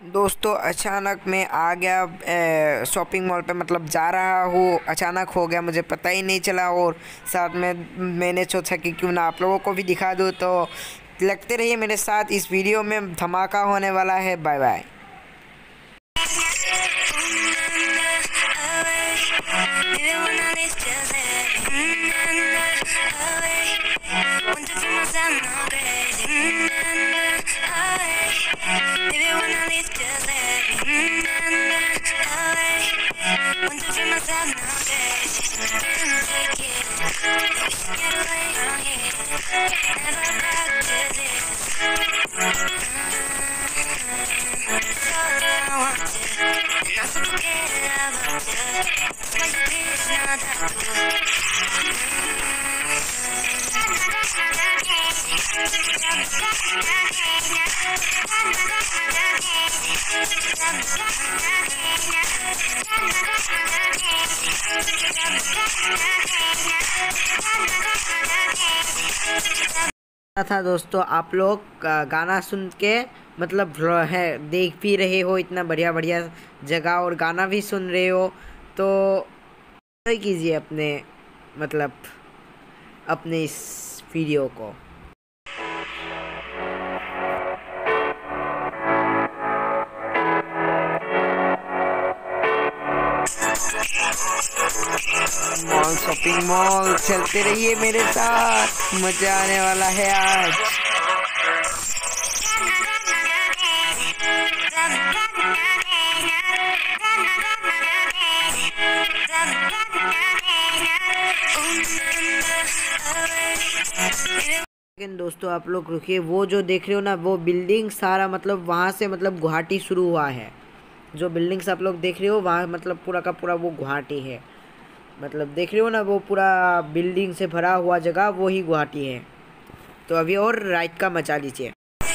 दोस्तों अचानक मैं आ गया शॉपिंग मॉल पे, मतलब जा रहा हूँ, अचानक हो गया, मुझे पता ही नहीं चला। और साथ में मैंने सोचा कि क्यों ना आप लोगों को भी दिखा दूँ। तो लगते रहिए मेरे साथ, इस वीडियो में धमाका होने वाला है। Bye bye. था दोस्तों, आप लोग गाना सुन के मतलब है देख भी रहे हो, इतना बढ़िया बढ़िया जगह और गाना भी सुन रहे हो, तो एंजॉय कीजिए अपने मतलब अपने इस वीडियो को। मॉल, शॉपिंग मॉल, चलते रहिए मेरे साथ, मजा आने वाला है आज। लेकिन दोस्तों आप लोग रुकिए, वो जो देख रहे हो ना, वो बिल्डिंग सारा मतलब वहाँ से मतलब गुवाहाटी शुरू हुआ है। जो बिल्डिंग्स आप लोग देख रहे हो वहाँ मतलब पूरा का पूरा वो गुवाहाटी है। मतलब देख रहे हो ना, वो पूरा बिल्डिंग से भरा हुआ जगह वो ही गुवाहाटी है। तो अभी और राइट का मचा लीजिए।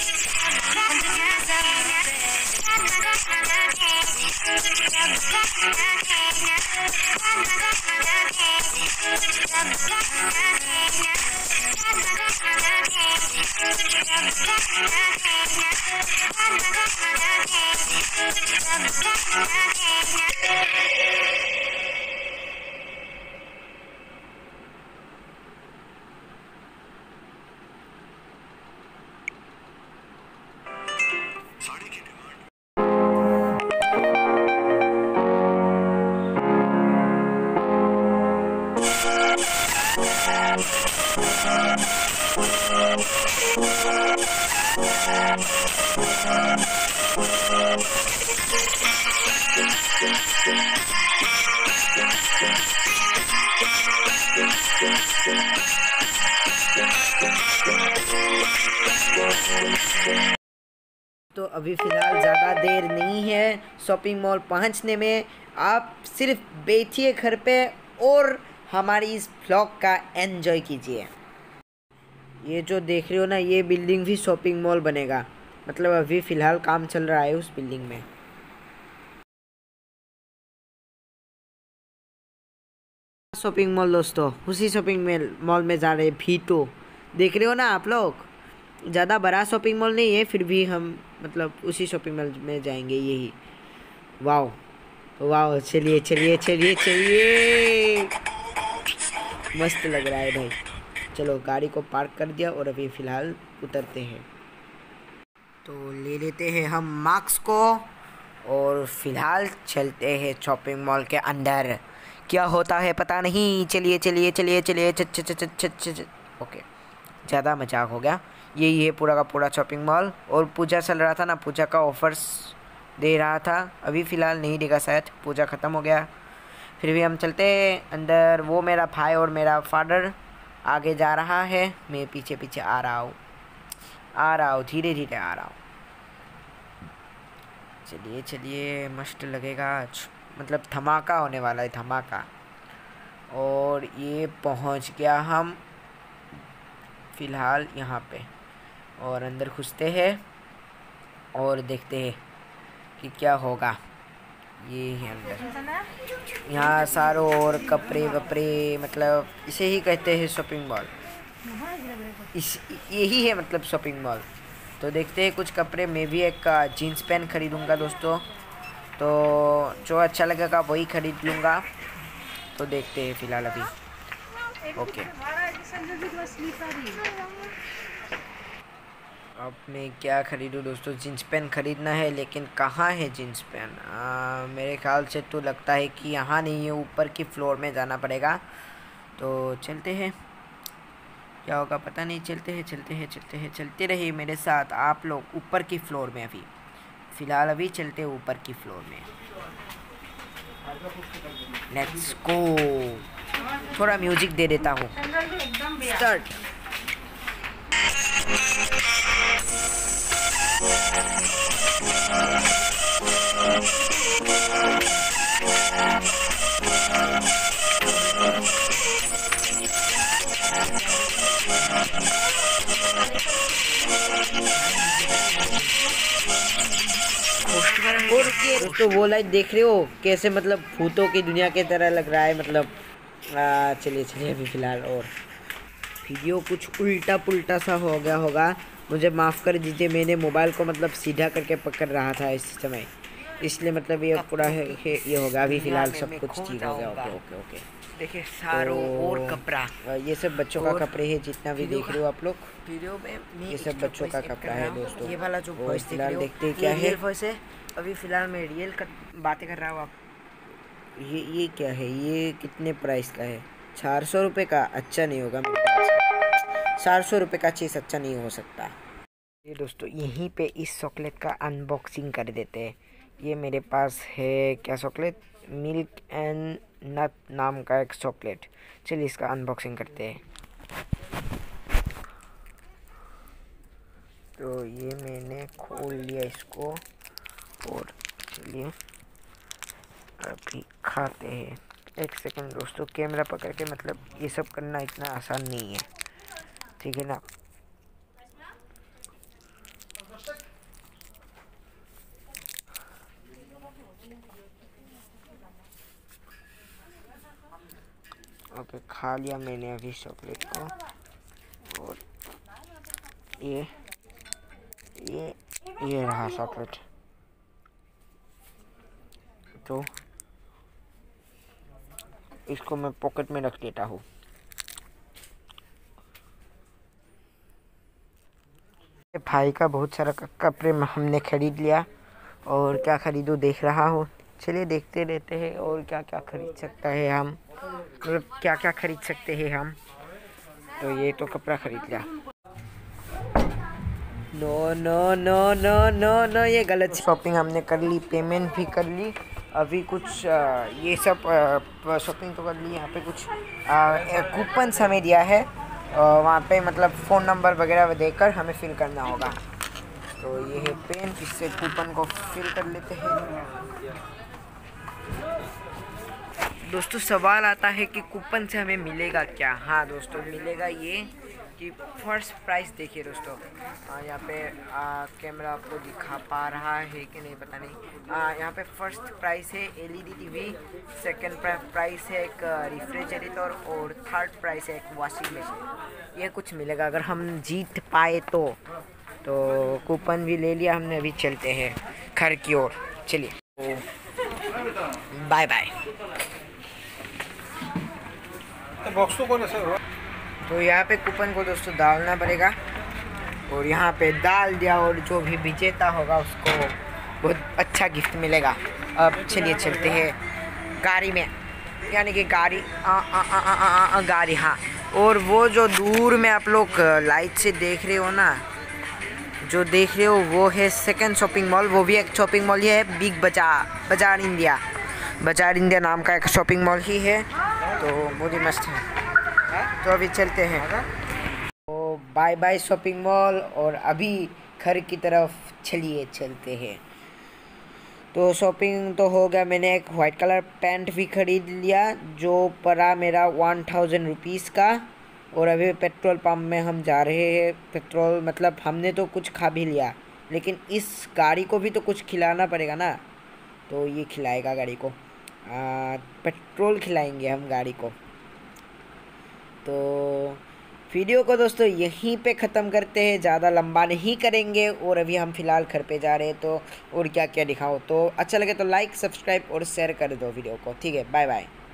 तो अभी फ़िलहाल ज़्यादा देर नहीं है शॉपिंग मॉल पहुंचने में। आप सिर्फ बैठिए घर पे और हमारी इस व्लॉग का एंजॉय कीजिए। ये जो देख रहे हो ना, ये बिल्डिंग भी शॉपिंग मॉल बनेगा, मतलब अभी फ़िलहाल काम चल रहा है उस बिल्डिंग में। शॉपिंग मॉल दोस्तों, उसी शॉपिंग मॉल में जा रहे हैं। भी तो देख रहे हो ना आप लोग, ज़्यादा बड़ा शॉपिंग मॉल नहीं है, फिर भी हम मतलब उसी शॉपिंग मॉल में जाएंगे। यही वाओ वाओ, चलिए चलिए चलिए चलिए, मस्त लग रहा है भाई। चलो गाड़ी को पार्क कर दिया और अभी फ़िलहाल उतरते हैं। तो ले लेते हैं हम मास्क को और फ़िलहाल चलते हैं शॉपिंग मॉल के अंदर। क्या होता है पता नहीं, चलिए चलिए चलिए चलिए ओके, ज़्यादा मजाक हो गया। यही है पूरा का पूरा शॉपिंग मॉल। और पूजा चल रहा था ना, पूजा का ऑफर्स दे रहा था। अभी फ़िलहाल नहीं देगा, शायद पूजा ख़त्म हो गया। फिर भी हम चलते हैं अंदर। वो मेरा भाई और मेरा फादर आगे जा रहा है, मैं पीछे पीछे आ रहा हूँ धीरे धीरे आ रहा हूँ। चलिए चलिए, मस्त लगेगा आज, मतलब धमाका होने वाला है, धमाका। और ये पहुंच गया हम फ़िलहाल यहाँ पे, और अंदर घुसते हैं और देखते हैं कि क्या होगा। ये है अंदर, यहाँ सारों और कपड़े वपड़े, मतलब इसे ही कहते हैं शॉपिंग मॉल। यही है मतलब शॉपिंग मॉल। तो देखते हैं कुछ कपड़े। मैं भी एक जीन्स पैंट खरीदूँगा दोस्तों, तो जो अच्छा लगेगा वही खरीद लूँगा। तो देखते हैं फ़िलहाल अभी। ओके, अब मैं क्या खरीदूँ दोस्तों? जीन्स पैंट खरीदना है, लेकिन कहाँ है जीन्स पैंट? मेरे ख्याल से तो लगता है कि यहाँ नहीं है, ऊपर की फ्लोर में जाना पड़ेगा। तो चलते हैं, क्या होगा पता नहीं। चलते रहिए मेरे साथ आप लोग ऊपर की फ्लोर में। अभी फ़िलहाल अभी चलते हैं ऊपर की फ्लोर में। Let's go. थोड़ा म्यूजिक दे देता हूँ। स्टार्ट। और दोस्तों वो लाइट देख रहे हो कैसे, मतलब भूतों की दुनिया की तरह लग रहा है, मतलब चलिए अभी फ़िलहाल। और वीडियो कुछ उल्टा पुल्टा सा हो गया होगा, मुझे माफ़ कर दीजिए। मैंने मोबाइल को मतलब सीधा करके पकड़ रहा था इस समय, इसलिए मतलब ये पूरा ये होगा। अभी फ़िलहाल सब कुछ ठीक हो गया। ओके। देखिए सारों और कपड़ा, ये सब बच्चों का कपड़े है, जितना भी देख रहे हो आप लोग वीडियो में। ये सब बच्चों का कपड़ा है दोस्तों। ये वाला जो वॉइस फिलहाल देखते हैं क्या है। वॉइस है, अभी फ़िलहाल मैं रियल बातें कर रहा हूँ। आप ये क्या है? ये कितने प्राइस का है? 400 रुपये का? अच्छा नहीं होगा मेरे ख्याल से। 400 रुपये का चीज़ अच्छा नहीं हो सकता। ये दोस्तों यहीं पे इस चॉकलेट का अनबॉक्सिंग कर देते हैं। ये मेरे पास है क्या चॉकलेट? मिल्क एंड नट नाम का एक चॉकलेट। चलिए इसका अनबॉक्सिंग करते हैं। तो ये मैंने खोल लिया इसको, और चलिए अभी खाते हैं। एक सेकंड दोस्तों, कैमरा पकड़ के मतलब ये सब करना इतना आसान नहीं है, ठीक है ना? ओके, खा लिया मैंने अभी चॉकलेट को। और ये रहा चॉकलेट। तो इसको मैं पॉकेट में रख देता हूँ। भाई का बहुत सारा कपड़े हमने खरीद लिया, और क्या खरीदूँ देख रहा हूँ। चलिए देखते रहते हैं और क्या क्या खरीद सकता है हम, मतलब क्या क्या खरीद सकते हैं हम। तो ये तो कपड़ा खरीद लिया। नो, ये गलत शॉपिंग हमने कर ली, पेमेंट भी कर ली। अभी कुछ ये सब शॉपिंग तो कर ली। यहाँ पे कुछ कूपन हमें दिया है, वहाँ पे मतलब फ़ोन नंबर वगैरह देकर हमें फिल करना होगा। तो ये है पेन, इससे कूपन को फिल कर लेते हैं। दोस्तों सवाल आता है कि कूपन से हमें मिलेगा क्या? हाँ दोस्तों, मिलेगा ये कि फर्स्ट प्राइस देखिए दोस्तों। यहाँ पे कैमरा आपको दिखा पा रहा है कि नहीं पता नहीं। यहाँ पे फर्स्ट प्राइस है एलईडी टीवी, सेकंड प्राइस है एक रेफ्रिजरेटर, और थर्ड प्राइस है एक वॉशिंग मशीन। ये कुछ मिलेगा अगर हम जीत पाए तो। कूपन भी ले लिया हमने, अभी चलते हैं घर की ओर। चलिए बाय बाय। तो यहाँ पे कूपन को दोस्तों डालना पड़ेगा, और यहाँ पे डाल दिया, और जो भी विजेता होगा उसको बहुत अच्छा गिफ्ट मिलेगा। अब चलिए चलते हैं गाड़ी में, यानी कि गाड़ी गाड़ी, हाँ। और वो जो दूर में आप लोग लाइट से देख रहे हो ना, जो देख रहे हो वो है सेकंड शॉपिंग मॉल। वो भी एक शॉपिंग मॉल ही है, बिग बाजार इंडिया नाम का एक शॉपिंग मॉल ही है। तो बहुत ही मस्त है। तो अभी चलते हैं। तो बाय बाय शॉपिंग मॉल, और अभी घर की तरफ चलते हैं। तो शॉपिंग तो हो गया, मैंने एक वाइट कलर पैंट भी खरीद लिया जो पड़ा मेरा 1000 रुपीज़ का। और अभी पेट्रोल पंप में हम जा रहे हैं। पेट्रोल मतलब हमने तो कुछ खा भी लिया, लेकिन इस गाड़ी को भी तो कुछ खिलाना पड़ेगा ना। तो ये खिलाएगा गाड़ी को, पेट्रोल खिलाएंगे हम गाड़ी को। तो वीडियो को दोस्तों यहीं पे ख़त्म करते हैं, ज़्यादा लंबा नहीं करेंगे। और अभी हम फ़िलहाल घर पे जा रहे हैं, तो और क्या क्या दिखाओ। तो अच्छा लगे तो लाइक, सब्सक्राइब और शेयर कर दो वीडियो को। ठीक है, बाय बाय।